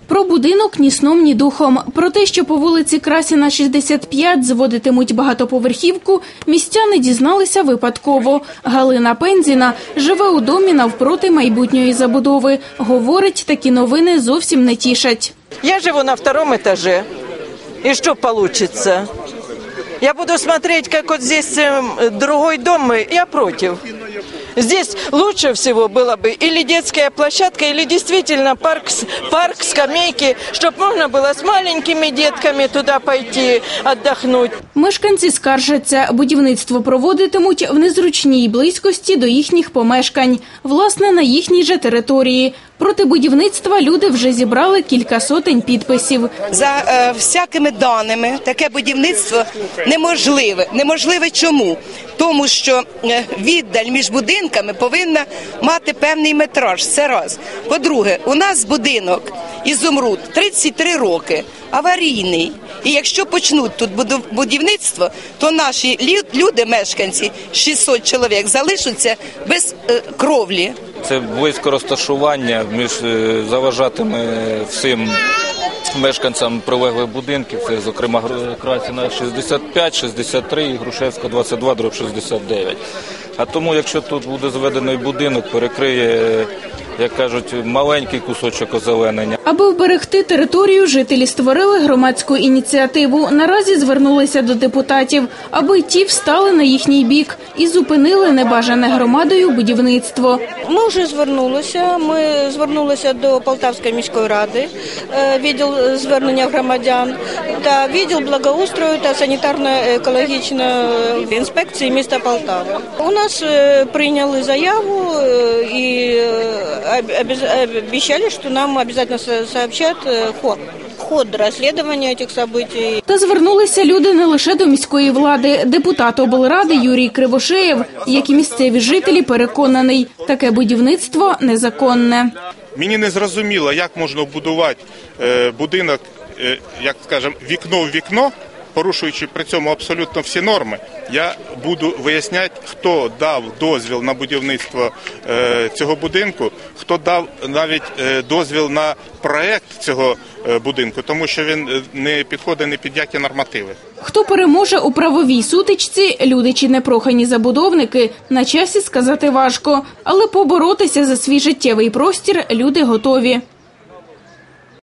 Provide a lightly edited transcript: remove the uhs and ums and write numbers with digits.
Про будинок ні сном, ні духом. Про те, що по вулиці Красіна, 65 зводитимуть багатоповерхівку, містяни дізналися випадково. Галина Пензіна живе у домі навпроти майбутньої забудови. Говорить, такі новини зовсім не тішать. Я живу на 2-м этаже. И что получится? Я буду смотреть, как вот здесь другой дом, я против. Здесь лучше всего было бы или детская площадка, или действительно парк, скамейки, чтобы можно было с маленькими детками туда пойти отдохнуть. Мешканці скаржаться, будівництво проводитимуть в незручній близькості до їхніх помешкань, власне, на їхній же території. Проти будівництва люди вже зібрали кілька сотень підписів. За всякими даними, таке будівництво неможливе. Неможливе чому? Тому що віддаль між будинками повинна мати певний метраж, це раз. По-друге, у нас будинок «Ізумруд» 33 роки, аварійний. І якщо почнуть тут будівництво, то наші люди, мешканці, 600 чоловік, залишаться без кровлі. Це близько розташування заважатиме всім мешканцям прилеглих будинків, це, зокрема, Красіна 65, 63 і Грушевська 22/69. А тому, якщо тут буде зведений будинок, перекриє, як кажуть, маленький кусочок озеленення. Аби вберегти територію, жителі створили громадську ініціативу. Наразі звернулися до депутатів, аби ті встали на їхній бік і зупинили небажане громадою будівництво. Ми вже звернулися до Полтавської міської ради, відділ звернення громадян та відділ благоустрою та санітарно-екологічної інспекції міста Полтави. У нас прийняли заяву і обещали, что нам обязательно сообщат ход розслідування цих событий. Та звернулися люди не лише до міської влади. Депутат облради Юрій Кривошеєв, як і місцеві жителі, переконаний, таке будівництво незаконне. Мені не зрозуміло, як можна будувати будинок, як скажемо, вікно в вікно, порушуючи при цьому абсолютно всі норми. Я буду виясняти, хто дав дозвіл на будівництво цього будинку, хто дав навіть дозвіл на проект цього будинку, тому що він не підходить ні під які нормативи. Хто переможе у правовій сутичці, люди чи непрохані забудовники, на часі сказати важко. Але поборотися за свій життєвий простір люди готові.